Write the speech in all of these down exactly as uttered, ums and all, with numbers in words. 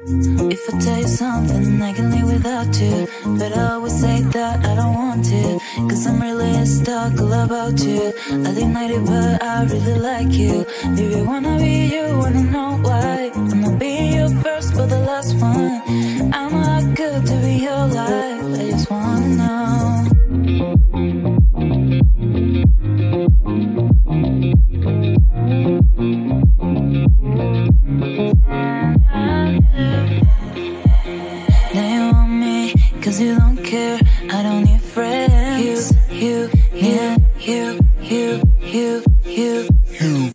If I tell you something, I can live without you, but I always say that I don't want to, cause I'm really stuck all about you. I deny it, but I really like you. Baby, wanna be you, wanna know why. Wanna be your first, but the last one. I'm not good to be your life, I just wanna know. Cause you don't care, I don't need friends. You, you, you, you, you, you, you.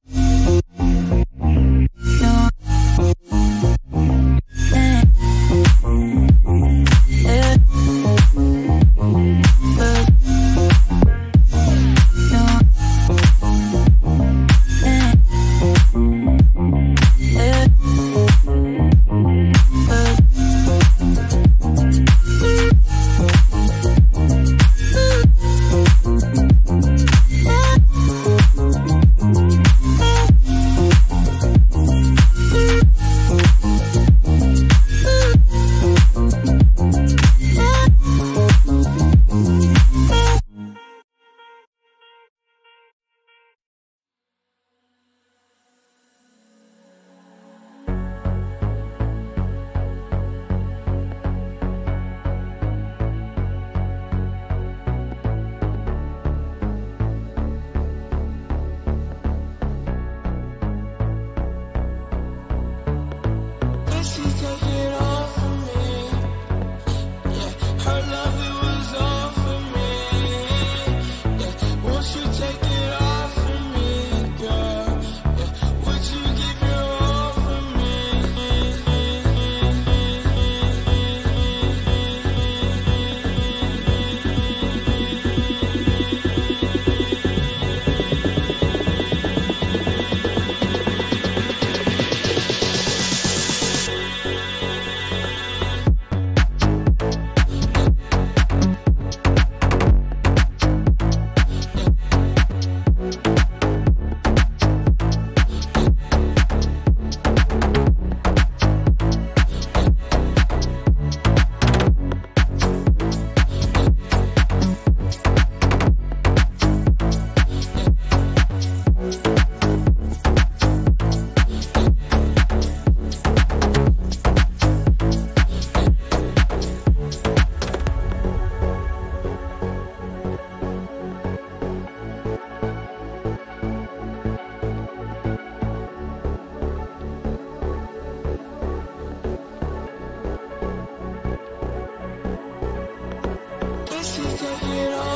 Take it off.